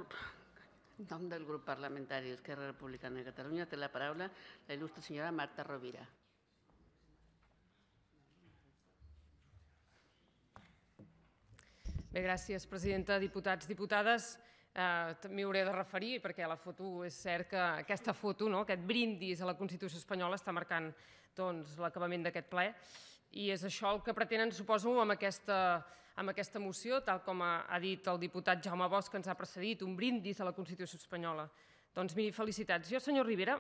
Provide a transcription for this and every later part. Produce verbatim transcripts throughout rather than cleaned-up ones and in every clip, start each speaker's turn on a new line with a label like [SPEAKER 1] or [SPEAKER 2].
[SPEAKER 1] en nom del grup parlamentari d'Esquerra Republicana de Catalunya té la paraula la il·lustre senyora Marta Rovira.
[SPEAKER 2] Bé, gràcies, presidenta, diputats, diputades. M'hi hauré de referir perquè la foto, és cert que aquesta foto, aquest brindis a la Constitució espanyola està marcant l'acabament d'aquest ple i és això el que pretenen, suposo, amb aquesta moció, tal com ha dit el diputat Jaume Bosch que ens ha precedit, un brindis a la Constitució espanyola. Doncs miri, felicitats. Jo, senyor Rivera,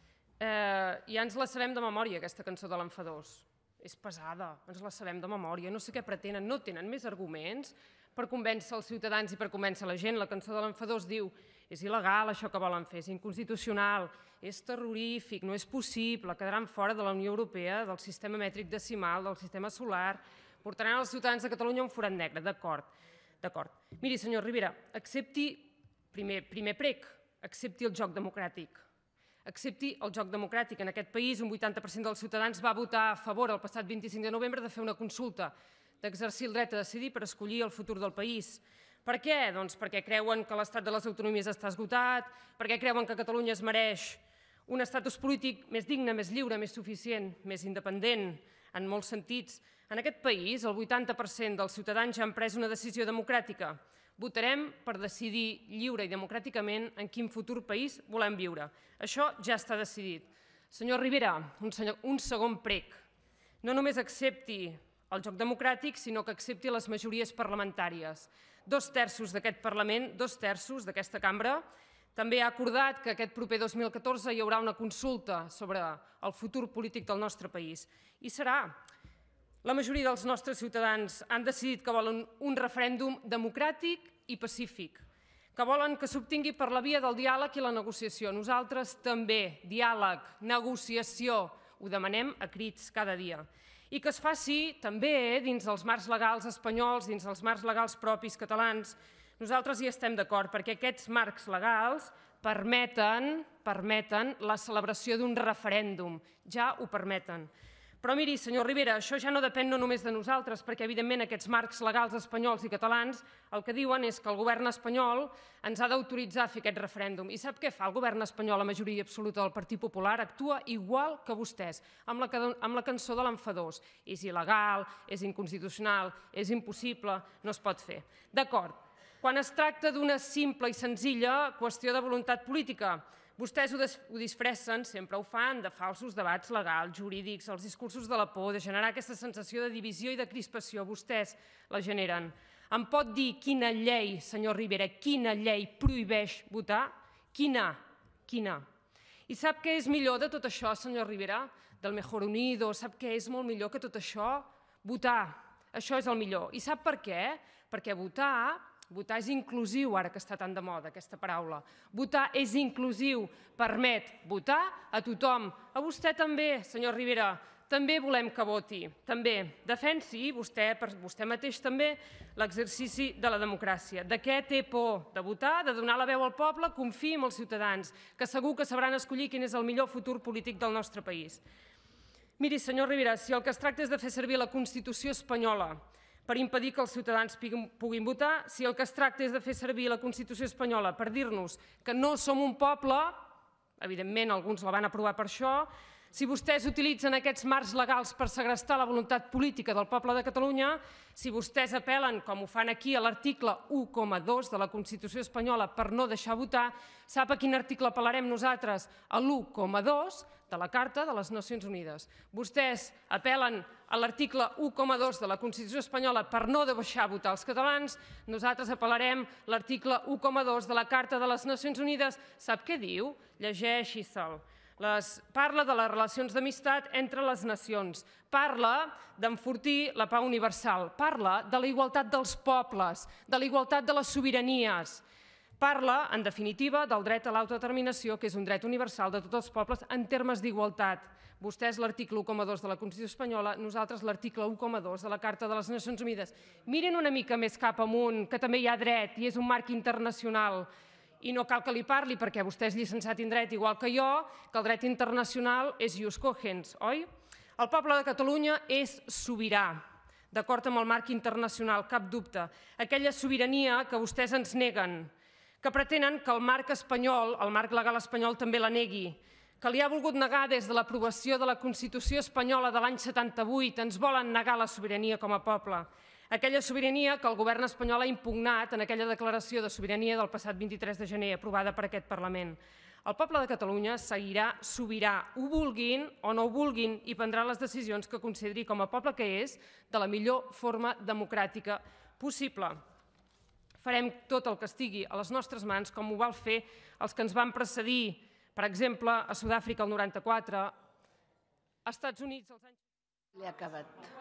[SPEAKER 2] ja ens la sabem de memòria, aquesta cançó de l'Enfadós. És pesada, ens la sabem de memòria, no sé què pretenen, no tenen més arguments per convèncer els ciutadans i per convèncer la gent. La cançó de l'Enfadós diu: és il·legal això que volen fer, és inconstitucional, és terrorífic, no és possible, quedaran fora de la Unió Europea, del sistema mètric decimal, del sistema solar, portaran els ciutadans de Catalunya a un forat negre. D'acord, d'acord. Miri, senyor Rivera, accepti, primer prec, accepti el joc democràtic. Accepti el joc democràtic. En aquest país un vuitanta per cent dels ciutadans va votar a favor el passat vint-i-cinc de novembre de fer una consulta, d'exercir el dret a decidir per escollir el futur del país. Per què? Doncs perquè creuen que l'estat de les autonomies està esgotat, perquè creuen que Catalunya es mereix un estatus polític més digne, més lliure, més suficient, més independent, en molts sentits. En aquest país, el vuitanta per cent dels ciutadans ja han pres una decisió democràtica. Votarem per decidir lliure i democràticament en quin futur país volem viure. Això ja està decidit. Senyor Rivera, un segon prec. No només accepti el joc democràtic, sinó que accepti les majories parlamentàries. Dos terços d'aquest Parlament, dos terços d'aquesta cambra, també ha acordat que aquest proper dos mil catorze hi haurà una consulta sobre el futur polític del nostre país. I serà. La majoria dels nostres ciutadans han decidit que volen un referèndum democràtic i pacífic, que volen que s'obtingui per la via del diàleg i la negociació. Nosaltres també, diàleg, negociació, ho demanem a crits cada dia. I que es faci també dins dels marcs legals espanyols, dins dels marcs legals propis catalans. Nosaltres hi estem d'acord, perquè aquests marcs legals permeten la celebració d'un referèndum, ja ho permeten. Però miri, senyor Rivera, això ja no depèn no només de nosaltres, perquè evidentment aquests marcs legals espanyols i catalans el que diuen és que el govern espanyol ens ha d'autoritzar a fer aquest referèndum. I sap què fa el govern espanyol, la majoria absoluta del Partit Popular? Actua igual que vostès, amb la cançó de l'Enfadós. És il·legal, és inconstitucional, és impossible, no es pot fer. D'acord. Quan es tracta d'una simple i senzilla qüestió de voluntat política, vostès ho disfressen, sempre ho fan, de falsos debats legals, jurídics, els discursos de la por, de generar aquesta sensació de divisió i de crispació. Vostès la generen. Em pot dir quina llei, senyor Rivera, quina llei prohibeix votar? Quina? Quina? I sap què és millor de tot això, senyor Rivera? Del Mejor Unido, sap què és molt millor que tot això? Votar. Això és el millor. I sap per què? Perquè votar... Votar és inclusiu, ara que està tan de moda aquesta paraula. Votar és inclusiu, permet votar a tothom. A vostè també, senyor Rivera, també volem que voti. També defensi, vostè mateix també, l'exercici de la democràcia. De què té por? De votar, de donar la veu al poble? Confiï en els ciutadans, que segur que sabran escollir quin és el millor futur polític del nostre país. Miri, senyor Rivera, si el que es tracta és de fer servir la Constitució espanyola per impedir que els ciutadans puguin votar, si el que es tracta és de fer servir la Constitució espanyola per dir-nos que no som un poble, evidentment alguns la van aprovar per això, si vostès utilitzen aquests marcs legals per segrestar la voluntat política del poble de Catalunya, si vostès apel·len, com ho fan aquí, a l'article u coma dos de la Constitució espanyola per no deixar votar, sap a quin article apel·larem nosaltres? A l'u coma dos de la Carta de les Nacions Unides. Vostès apel·len a l'article u coma dos de la Constitució espanyola per no deixar votar els catalans, nosaltres apel·larem l'article u coma dos de la Carta de les Nacions Unides. Sap què diu? Llegeixi-se'l. Parla de les relacions d'amistat entre les nacions, parla d'enfortir la pau universal, parla de la igualtat dels pobles, de la igualtat de les sobiranies, parla, en definitiva, del dret a l'autodeterminació, que és un dret universal de tots els pobles en termes d'igualtat. Vostès l'article u coma dos de la Constitució espanyola, nosaltres l'article u coma dos de la Carta de les Nacions Unides. Miren una mica més cap amunt, que també hi ha dret i és un marc internacional. I no cal que li parli, perquè vostè és llicenciat en dret igual que jo, que el dret internacional és ius cogens, oi? El poble de Catalunya és sobirà, d'acord amb el marc internacional, cap dubte. Aquella sobirania que vostès ens neguen, que pretenen que el marc espanyol, el marc legal espanyol, també la negui, que li ha volgut negar des de l'aprovació de la Constitució espanyola de l'any setanta-vuit, ens volen negar la sobirania com a poble. Aquella sobirania que el govern espanyol ha impugnat en aquella declaració de sobirania del passat vint-i-tres de gener, aprovada per aquest Parlament. El poble de Catalunya seguirà sobirà, ho vulguin o no ho vulguin, i prendrà les decisions que consideri com a poble que és de la millor forma democràtica possible. Farem tot el que estigui a les nostres mans, com ho van fer els que ens van precedir, per exemple, a Sud-àfrica el noranta-quatre, als Estats Units als anys...
[SPEAKER 1] Li ha acabat.